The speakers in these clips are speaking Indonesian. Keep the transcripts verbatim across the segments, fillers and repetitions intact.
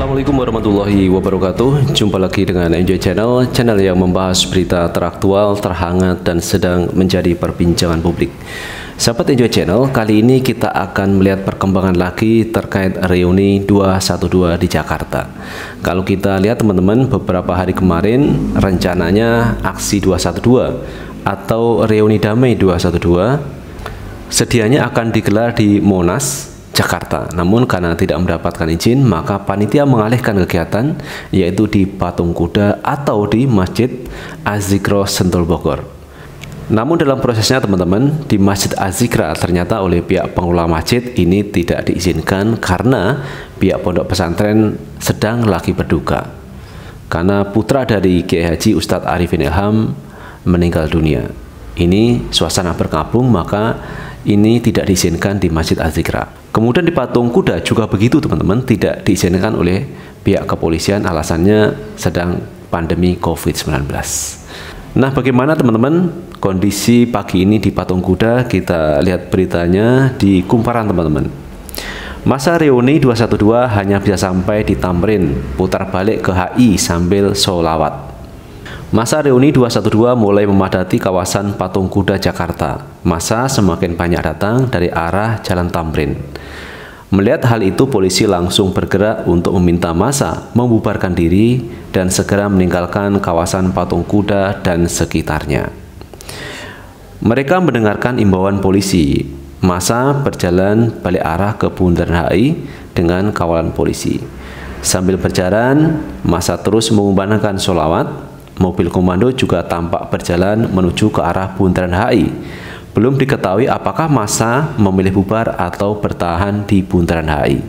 Assalamualaikum warahmatullahi wabarakatuh. Jumpa lagi dengan Enjoy Channel, channel yang membahas berita teraktual, terhangat, dan sedang menjadi perbincangan publik. Sahabat Enjoy Channel, kali ini kita akan melihat perkembangan lagi terkait reuni dua satu dua di Jakarta. Kalau kita lihat teman-teman, beberapa hari kemarin rencananya aksi dua satu dua atau reuni damai dua satu dua sedianya akan digelar di Monas, Jakarta. Namun karena tidak mendapatkan izin, maka panitia mengalihkan kegiatan yaitu di Patung Kuda atau di Masjid Az-Zikra Sentul Bogor. Namun dalam prosesnya teman-teman, di Masjid Az-Zikra ternyata oleh pihak pengelola masjid ini tidak diizinkan karena pihak pondok pesantren sedang lagi berduka karena putra dari Kiai Haji Ustadz Arifin Ilham meninggal dunia. Ini suasana berkabung, maka ini tidak diizinkan di Masjid Az-Zikra. Kemudian di Patung Kuda juga begitu teman-teman, tidak diizinkan oleh pihak kepolisian, alasannya sedang pandemi COVID sembilan belas. Nah, bagaimana teman-teman kondisi pagi ini di Patung Kuda? Kita lihat beritanya di kumparan teman-teman. Masa reuni dua satu dua hanya bisa sampai di Tamrin, putar balik ke H I sambil sholawat. Masa reuni dua satu dua mulai memadati kawasan Patung Kuda Jakarta. Masa semakin banyak datang dari arah Jalan Tamrin. Melihat hal itu, polisi langsung bergerak untuk meminta massa membubarkan diri dan segera meninggalkan kawasan Patung Kuda dan sekitarnya. Mereka mendengarkan imbauan polisi. Massa berjalan balik arah ke Bundaran H I dengan kawalan polisi. Sambil berjalan, massa terus mengumandangkan sholawat. Mobil komando juga tampak berjalan menuju ke arah Bundaran H I. Belum diketahui apakah massa memilih bubar atau bertahan di Bundaran H I.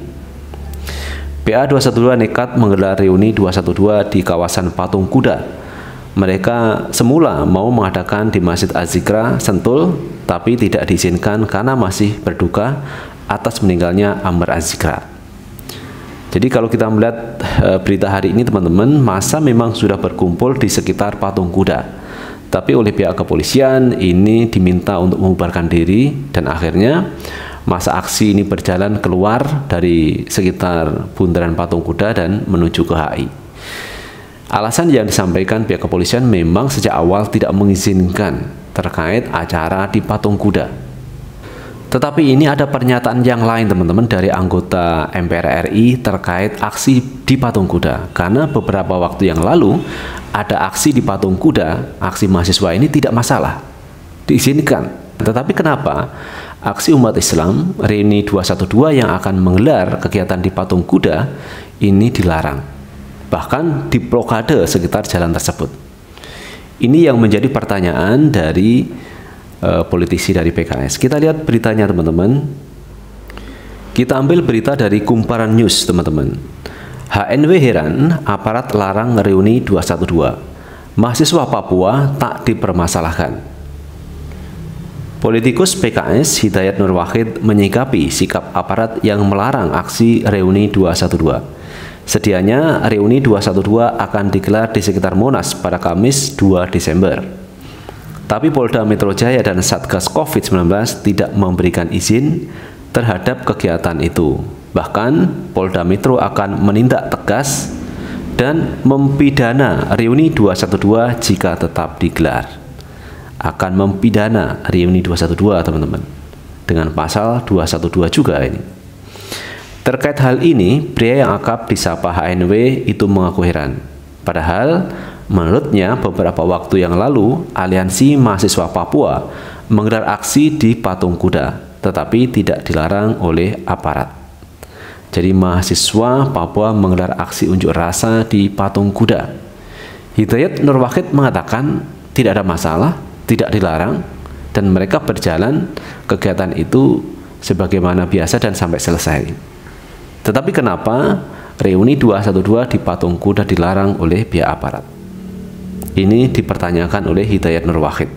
P A dua satu dua nekat menggelar reuni dua satu dua di kawasan Patung Kuda. Mereka semula mau mengadakan di Masjid Az-Zikra Sentul, tapi tidak diizinkan karena masih berduka atas meninggalnya Ammar Az-Zikra. Jadi kalau kita melihat e, berita hari ini teman-teman, massa memang sudah berkumpul di sekitar Patung Kuda. Tapi oleh pihak kepolisian ini diminta untuk membubarkan diri dan akhirnya masa aksi ini berjalan keluar dari sekitar Bundaran Patung Kuda dan menuju ke H I. Alasan yang disampaikan pihak kepolisian memang sejak awal tidak mengizinkan terkait acara di Patung Kuda. Tetapi ini ada pernyataan yang lain teman-teman dari anggota M P R R I terkait aksi di Patung Kuda. Karena beberapa waktu yang lalu ada aksi di Patung Kuda, aksi mahasiswa ini tidak masalah, diizinkan. Tetapi kenapa aksi umat Islam reuni dua satu dua yang akan menggelar kegiatan di Patung Kuda ini dilarang, bahkan diblokade sekitar jalan tersebut? Ini yang menjadi pertanyaan dari uh, politisi dari P K S. Kita lihat beritanya teman-teman. Kita ambil berita dari Kumparan News teman-teman. H N W heran aparat larang reuni dua satu dua. Mahasiswa Papua tak dipermasalahkan. Politikus P K S Hidayat Nur Wahid menyikapi sikap aparat yang melarang aksi reuni dua satu dua. Sedianya reuni dua satu dua akan digelar di sekitar Monas pada Kamis dua Desember. Tapi Polda Metro Jaya dan Satgas COVID sembilan belas tidak memberikan izin terhadap kegiatan itu. Bahkan Polda Metro akan menindak tegas dan mempidana reuni dua satu dua jika tetap digelar. Akan mempidana reuni dua satu dua teman-teman dengan pasal dua satu dua juga ini. Terkait hal ini, pria yang akrab disapa H N W itu mengaku heran. Padahal menurutnya beberapa waktu yang lalu Aliansi Mahasiswa Papua menggelar aksi di Patung Kuda, tetapi tidak dilarang oleh aparat. Jadi mahasiswa Papua menggelar aksi unjuk rasa di Patung Kuda. Hidayat Nur Wahid mengatakan tidak ada masalah, tidak dilarang, dan mereka berjalan kegiatan itu sebagaimana biasa dan sampai selesai. Tetapi kenapa reuni dua satu dua di Patung Kuda dilarang oleh pihak aparat? Ini dipertanyakan oleh Hidayat Nur Wahid.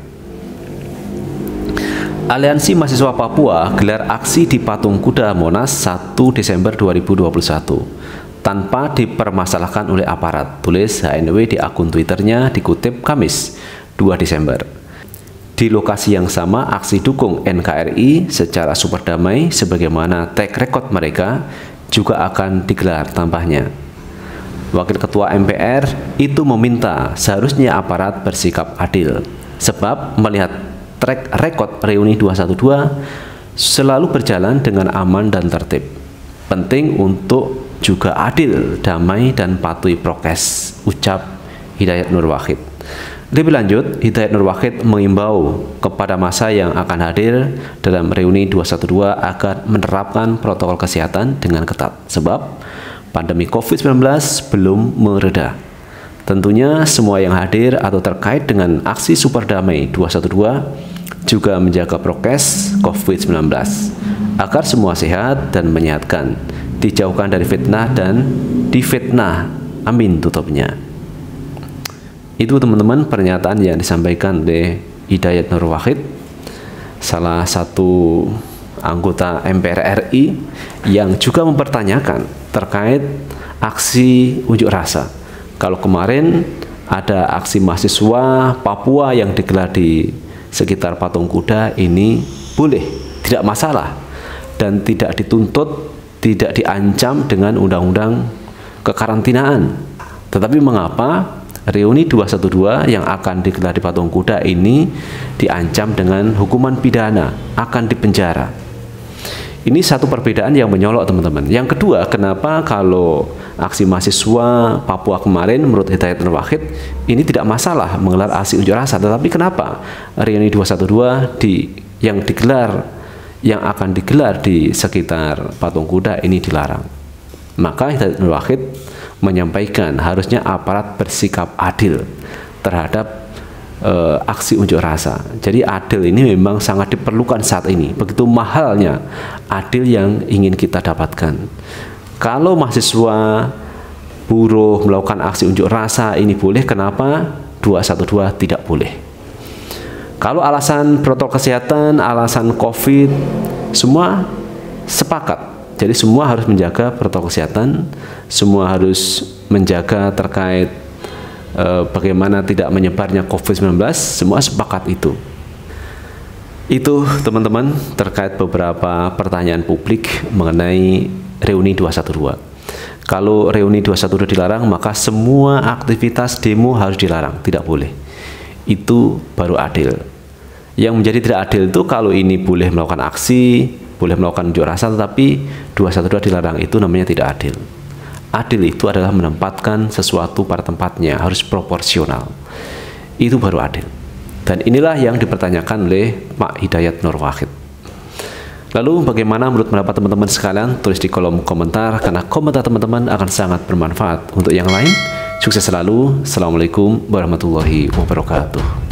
Aliansi Mahasiswa Papua gelar aksi di Patung Kuda Monas satu Desember dua ribu dua puluh satu tanpa dipermasalahkan oleh aparat, tulis H N W di akun Twitternya dikutip Kamis dua Desember. Di lokasi yang sama, aksi dukung N K R I secara super damai sebagaimana track record mereka juga akan digelar tambahnya. Wakil Ketua M P R itu meminta seharusnya aparat bersikap adil, sebab melihat track record reuni dua satu dua selalu berjalan dengan aman dan tertib. Penting untuk juga adil, damai, dan patuhi prokes, ucap Hidayat Nur Wahid. Lebih lanjut, Hidayat Nur Wahid mengimbau kepada massa yang akan hadir dalam reuni dua satu dua agar menerapkan protokol kesehatan dengan ketat, sebab pandemi COVID sembilan belas belum mereda. Tentunya semua yang hadir atau terkait dengan aksi Super Damai dua satu dua juga menjaga prokes COVID sembilan belas agar semua sehat dan menyehatkan, dijauhkan dari fitnah dan difitnah. Amin tutupnya. Itu teman-teman pernyataan yang disampaikan oleh Hidayat Nur Wahid, salah satu anggota M P R R I yang juga mempertanyakan terkait aksi unjuk rasa. Kalau kemarin ada aksi mahasiswa Papua yang digelar di sekitar Patung Kuda, ini boleh, tidak masalah, dan tidak dituntut, tidak diancam dengan undang-undang kekarantinaan. Tetapi mengapa reuni dua satu dua yang akan digelar di Patung Kuda ini diancam dengan hukuman pidana, akan dipenjara? Ini satu perbedaan yang menyolok teman-teman. Yang kedua, kenapa kalau aksi mahasiswa Papua kemarin menurut Hidayat Nur Wahid ini tidak masalah menggelar aksi unjuk rasa, tetapi kenapa reuni dua satu dua di yang digelar yang akan digelar di sekitar Patung Kuda ini dilarang? Maka Hidayat Nur Wahid menyampaikan harusnya aparat bersikap adil terhadap uh, aksi unjuk rasa. Jadi adil ini memang sangat diperlukan saat ini. Begitu mahalnya adil yang ingin kita dapatkan. Kalau mahasiswa buruh melakukan aksi unjuk rasa ini boleh, kenapa dua satu dua tidak boleh? Kalau alasan protokol kesehatan, alasan COVID, semua sepakat. Jadi semua harus menjaga protokol kesehatan, semua harus menjaga terkait e, bagaimana tidak menyebarnya COVID sembilan belas, semua sepakat itu. Itu teman-teman terkait beberapa pertanyaan publik mengenai reuni dua satu dua. Kalau reuni dua satu dua dilarang, maka semua aktivitas demo harus dilarang, tidak boleh. Itu baru adil. Yang menjadi tidak adil itu kalau ini boleh melakukan aksi, boleh melakukan unjuk rasa, tetapi dua satu dua dilarang, itu namanya tidak adil. Adil itu adalah menempatkan sesuatu pada tempatnya, harus proporsional. Itu baru adil. Dan inilah yang dipertanyakan oleh Pak Hidayat Nur Wahid. Lalu bagaimana menurut pendapat teman-teman sekalian? Tulis di kolom komentar, karena komentar teman-teman akan sangat bermanfaat untuk yang lain. Sukses selalu. Assalamualaikum warahmatullahi wabarakatuh.